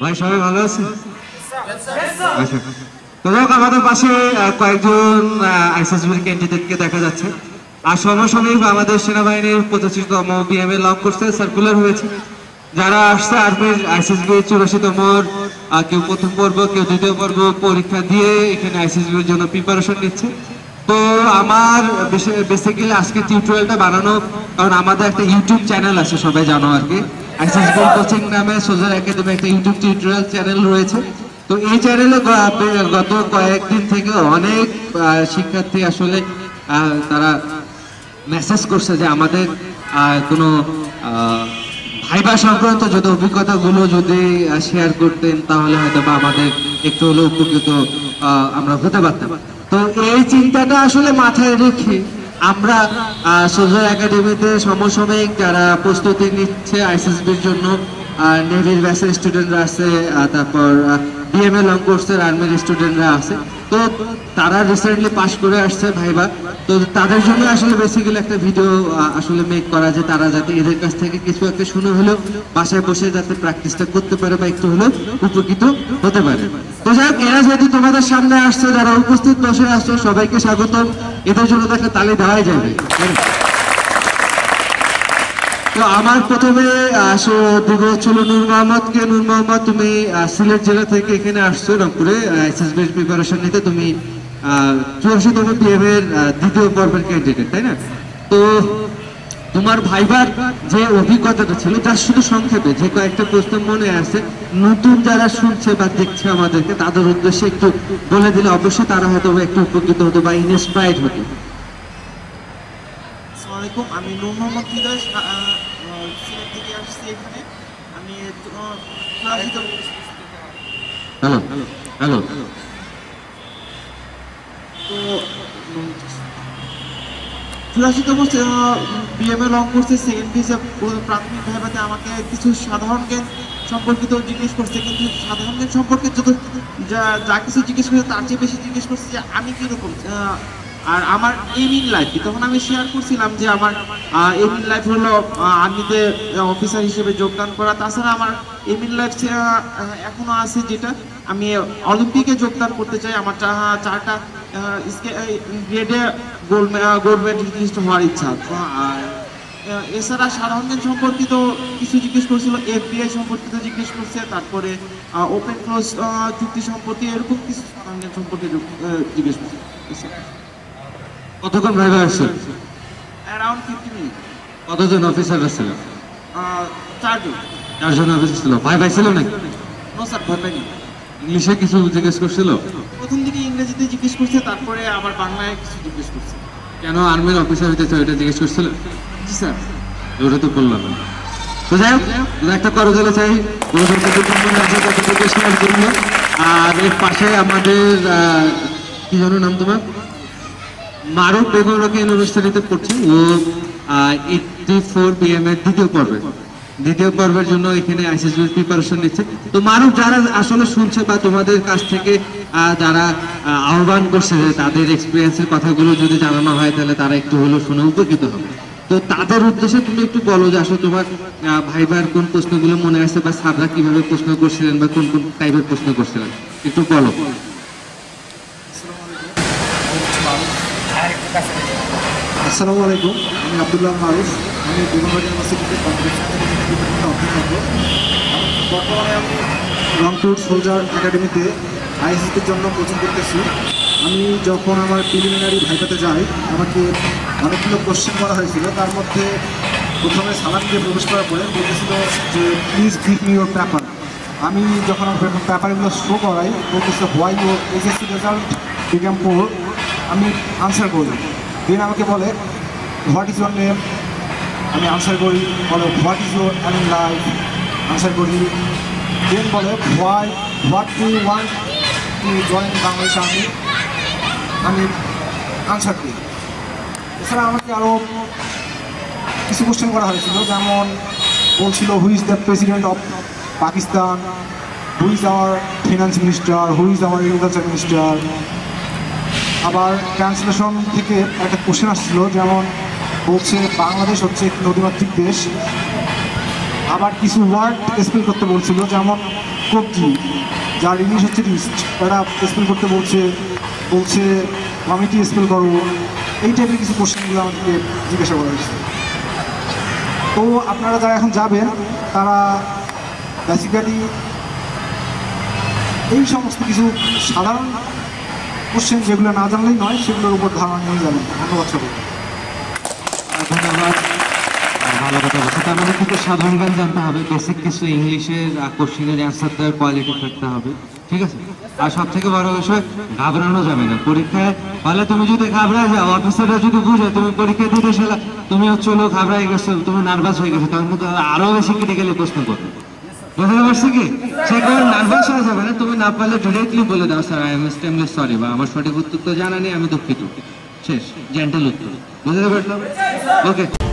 ভাই সবাই ভালো আছে? আচ্ছা, তো আমাদের পাশে কয়েকজন আইএসএসবির ক্যান্ডিডেটকে দেখা যাচ্ছে। আর সমসাময়িক আমাদের সেনাবাহিনীর 25তম বিএমএ লঞ্চ করতে সার্কুলার হয়েছে। যারা আসছে আর্মির আইএসএসবি 84তম কেউ প্রথম পর্ব কেউ দ্বিতীয় পর্ব পরীক্ষা দিয়ে এখানে আইএসএসবির জন্য প্রিপারেশন নিচ্ছে। তো আমার বেসিক্যালি আজকে টিউটোরিয়ালটা বানানো, কারণ আমাদের একটা ইউটিউব চ্যানেল আছে, সবাই জানো আর কি, আইএসএসবি কোচিং নামে সোলজার একাডেমি একটা ইউটিউব টিউটোরিয়াল চ্যানেল রয়েছে। তো এই চ্যানেলে গত কয়েকদিন থেকে অনেক শিক্ষার্থী আসলে তারা মেসেজ করছে যে আমাদের কোনো ভাইবা সংক্রান্ত যদি অভিজ্ঞতাগুলো যদি শেয়ার করতেন তাহলে হয়তো বা আমাদের একটু হলেও উপকৃত আমরা হতে পারতাম। তো এই চিন্তাটা আসলে মাথায় রেখে আমরা সোলজার একাডেমিতে সমসাময়িক যারা প্রস্তুতি নিচ্ছে আইএসএসবির জন্য, নেভির ব্যাচের স্টুডেন্টরা আছে, তারপর বিএমএ লং কোর্সের আর্মির স্টুডেন্টরা আছে। তো তারা রিসেন্টলি পাস করে আসছে ভাইবা। তো তাদের জন্য আসলে বেসিক্যালি একটা ভিডিও আসলে মেক করা, যে তারা যাতে এদের কাছ থেকে কিছু একটা শুনে হলেও বাসায় বসে যাতে প্র্যাকটিসটা করতে পারে বা একটু হলেও উপকৃত হতে পারে। তো যাই হোক, এরা যেহেতু তোমাদের সামনে আসছে, যারা উপস্থিত বসে আসছে সবাইকে স্বাগতম। এদের জন্য তো একটা তালি দেওয়াই যাবে। তো আমার প্রথমে দিব ছিল নূর মোহাম্মদকে। নূর মোহাম্মদ, তুমি সিলেট জেলা থেকে এখানে আসছো রংপুরে আইএসএসবির প্রিপারেশন নিতে। তুমি 84তম বিএম এর দ্বিতীয় পর্বের ক্যান্ডিডেট, তাই না? তো তোমার ভাইবার যে অভিজ্ঞতাটা ছিল তার শুধু সংক্ষেপে যে কয়েকটা প্রশ্ন মনে আছে, নতুন যারা শুনছে বা দেখছে আমাদেরকে তাদের উদ্দেশ্যে একটু বলে দিলে অবশ্যই তারা হয়তো একটু উপকৃত হতো বা ইন্সপায়ার্ড হতো। আমি নূর মোহাম্মদ হৃদয়, সিলেট থেকে আসছি এখানে। আমি হ্যালো হ্যালো তো 84তম বিএমএ লং কোর্সের সেকেন্ড ফেজে প্রাথমিক ভাইভাতে আমাকে কিছু সাধারণ জ্ঞান সম্পর্কিত জিজ্ঞেস করছে, কিন্তু সাধারণ জ্ঞান সম্পর্কে যত যা কিছু জিজ্ঞেস করছে তার চেয়ে বেশি জিজ্ঞেস করছে যে আমি কিরকম আর আমার এম ইন লাইফ। তখন আমি শেয়ার করছিলাম যে আমার এম ইন লাইফ হলো আর্মিতে অফিসার হিসেবে যোগদান করা। তাছাড়া আমার এম ইন লাইফ এখনো আছে, যেটা আমি অলিম্পিকে যোগদান করতে চাই। আমার 4টা গ্রেডে গোল্ড মেডেলিস্ট হওয়ার ইচ্ছা। আর এছাড়া সাধারণ জ্ঞান সম্পর্কিত কিছু জিজ্ঞেস করছিল, এফবিআই সম্পর্কিত জিজ্ঞেস করছে, তারপরে ওপেন ক্লোজ চুক্তি সম্পর্কে এরকম কিছু সাধারণ জ্ঞান সম্পর্কে জিজ্ঞেস করছে। কতক্ষণ ভাইবা আসছে? Around 50 minute. কতজন অফিসাররা ছিল? 4জন অফিসার ছিল। ভাই ছিল নাকি? নো স্যার, ভাই নেই। ইংলিশে কিছু জিজ্ঞেস করছিল? প্রথম দিকে ইংরেজিতে জিজ্ঞেস করছে, তারপরে আবার বাংলায় কিছু জিজ্ঞেস করছে। কেন আর্মির অফিসার হইতে চাও এটা জিজ্ঞেস করছিল? জি স্যার। ওটা তো বললাম। তো যাই হোক, একটা করজলে চাই আর এর পাশে আমাদের কি জানো নাম তোমার? মারুফ বেগম রোকেয়া ইউনিভার্সিটিতে পড়ছে। ও 84 বিএম এর দ্বিতীয় পর্বের জন্য এখানে আইএসএসবির প্রিপারেশন নিচ্ছে। তো মারুফ, যারা আসলে শুনছে বা তোমাদের কাছ থেকে যারা আহ্বান করছে যে তাদের এক্সপিরিয়েন্সের কথাগুলো যদি জানানো হয় তাহলে তারা একটু হলেও শুনে উপকৃত হবে। তো তাদের উদ্দেশ্যে তুমি একটু বলো যে আসলে তোমার ভাইবার কোন প্রশ্নগুলো মনে আছে বা স্যাররা কিভাবে প্রশ্ন করছিলেন বা কোন কোন টাইপের প্রশ্ন করছিলেন, একটু বলো। আসসালামু আলাইকুম, আমি আব্দুল্লাহ মারুফ। আমি বেগমবাড়ি ইউনিভার্সিটিতে কম্পিটিশন অধ্যয়নরত। বর্তমানে আমি রংপুর সোলজার একাডেমিতে আইএসএসবির জন্য কোচিং করতেছি। আমি যখন আমার প্রিলিমিনারি ভাইভাতে যাই আমাকে অনেকগুলো কোশ্চেন করা হয়েছিল। তার মধ্যে প্রথমে সালাম দিয়ে প্রবেশ করার পরে বলতেছিল যে please give me your paper. আমি যখন আমার পেপারগুলো শো করাই বলতেছিল why your SSC result become poor. আমি আনসার করি। দেন আমাকে বলে হোয়াট ইজ ইউর নেম, আমি আনসার করি। বলে what is your aim in life, answer করি। দেন বলে what do you want to join Bangladesh army, আমি আনসার করি। এছাড়া আমাকে আরও কিছু কোশ্চেন করা হয়েছিল, যেমন বলছিল who is the president of Pakistan, who is our finance minister, who is our agriculture minister. আবার ট্রান্সলেশন থেকে একটা কোশ্চেন আসছিল, যেমন বলছে বাংলাদেশ হচ্ছে একটি নদীমাতৃক দেশ। আবার কিছু ওয়ার্ড স্পেল করতে বলছিল, যেমন কবজি, যার ইংলিশ হচ্ছে রিস্ট, তারা স্পেল করতে বলছে কমিটি স্পেল করো, এই টাইপের কিছু কোশ্চেনগুলো আমাদেরকে জিজ্ঞাসা করা হয়েছে। তো আপনারা যারা এখন যাবেন তারা বেসিক্যালি এই সমস্ত কিছু সাধারণ কোশ্চেন যেগুলো না জানলেই নয় সেগুলোর উপর ধারণা নিয়ে যাবেন। ধন্যবাদ সবাই। ধন্যবাদ, ভালো কথা বলছে। তার মানে কিন্তু সাধারণ জ্ঞান জানতে হবে, বেসিক কিছু ইংলিশের কোশ্চেনের অ্যান্সার দেওয়ার কোয়ালিটি থাকতে হবে, ঠিক আছে? আর সব থেকে বড় বিষয়, ঘাবড়ানো যাবে না পরীক্ষায়। ফলে তুমি যদি ঘাবড়ায় যাও, অফিসাররা যদি বুঝে তুমি পরীক্ষা দিতে সেলা তুমি হচ্ছে ঘাবড়াই গেছো, তুমি নার্ভাস হয়ে গেছো, তখন কিন্তু আরো বেশি ক্রিটিক্যালি প্রশ্ন করবে। বুঝতে পারছি কি? সে কোনো নার্ভাস হয়ে যাবে না, তুমি না পারলে ডিরেক্টলি বলে দাও sir I am extremely sorry, বা আমার সঠিক উত্তর তো জানা নেই, আমি দুঃখিত, শেষ, জেন্টাল উত্তর। বুঝতে পারলাম? ওকে।